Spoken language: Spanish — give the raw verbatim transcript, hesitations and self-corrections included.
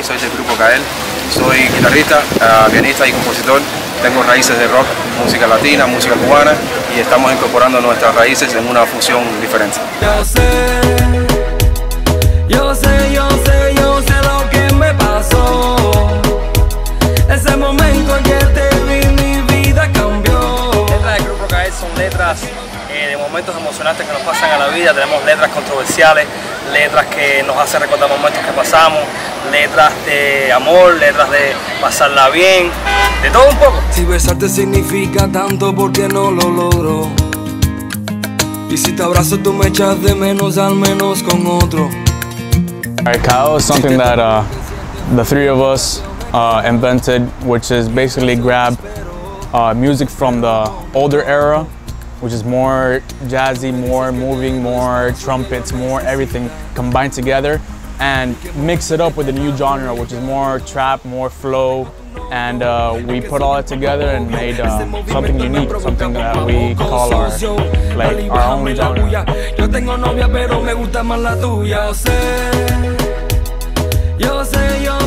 soy del grupo Kael, soy guitarrista, uh, pianista y compositor. Tengo raíces de rock, música latina, música cubana y estamos incorporando nuestras raíces en una fusión diferente. Yo sé, yo sé, yo sé, yo sé lo que me pasó. Ese momento en que te vi, mi vida cambió. Letras del grupo Kael son letras eh, de momentos emocionantes que nos pasan a la vida. Tenemos letras controversiales, letras que nos hacen recordar momentos que pasamos, letras de amor, letras de pasarla bien, de todo un poco. Si besarte significa tanto, ¿por qué no lo logro? Y si te abrazo tú me echas de menos, al menos con otro. Alright, Kael is something that uh, the three of us uh, invented, which is basically grab uh, music from the older era, which is more jazzy, more moving, more trumpets, more everything combined together, and mix it up with a new genre, which is more trap, more flow, and uh, we put all that together and made uh, something unique, something that we call our, like, our own genre. Yo tengo novia pero me gusta más la tuya. Yo sé, yo sé, yo